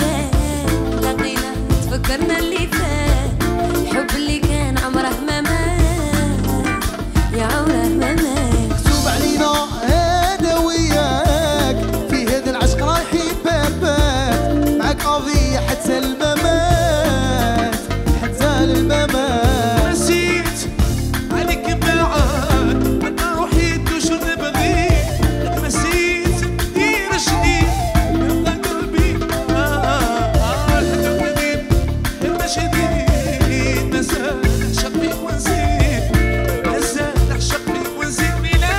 فات لقينا تفكرنا اللي فات، الحب اللي كان عمره ما مات، يا عمره ما مات. مكتوب علينا انا وياك في هذا العشق رايحين بابات، معاك قضية حتى الممات، حتى الممات. نسيت عليك بعاد انا وحيد وشو نبغي، نسيت دير جديد يبقى قلبي القديم يبقى جديد. نزال نعشق فيك ونزيد، نزال نعشق فيك ونزيد.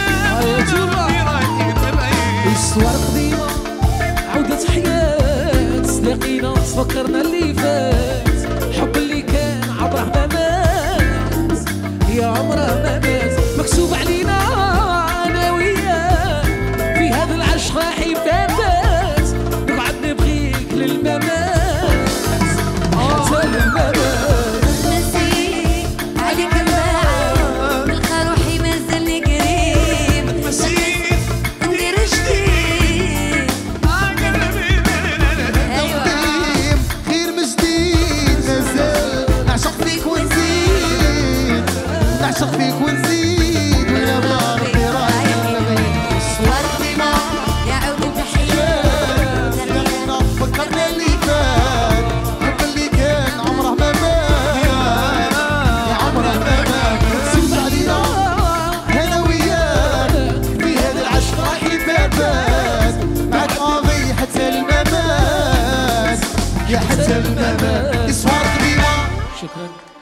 الصور قديمة عودة حياة، تلاقينا تفكرنا اللي فات، الحب اللي كان عمره ما مات، يا عمره ما مات. مكتوب علينا أنا وياك في هذا العشق رايحين بابات، نقعد نبغيك للممات، حتى الممات. نسيت عليك بعاد نلقى روحي مازالني قريب، نسيت ندير جديد. أيوة تقديم خير من جديد، نزال نعشق فيك ونزيد، نعشق فيك ونزيد. ويا ربي رايحين صور قديمة يعود بحياة، لقينا فكرنا اللي فات، الحب اللي كان عمره ما مات، يا عمره ما مات. مكتوب علينا انا وياك في هذا العشق رايحين بابات، معاك قاضي حتى الممات، يا حتى الممات. اسوار قديمة. شكرا.